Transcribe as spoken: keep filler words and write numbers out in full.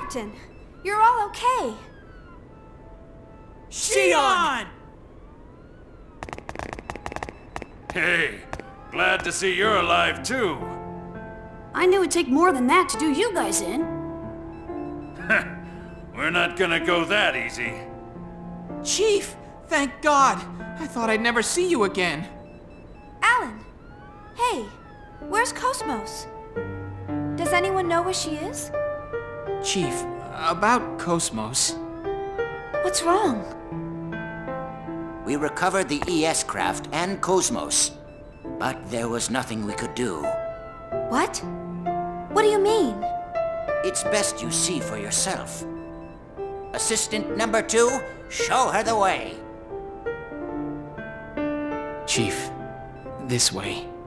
Captain, you're all okay. Shion! Hey, glad to see you're alive too. I knew it'd take more than that to do you guys in. We're not gonna go that easy. Chief, thank God. I thought I'd never see you again. Alan, hey, where's Cosmos? Does anyone know where she is? Chief, about Cosmos. What's wrong? We recovered the E S craft and Cosmos, but there was nothing we could do. What? What do you mean? It's best you see for yourself. Assistant number two, show her the way. Chief, this way.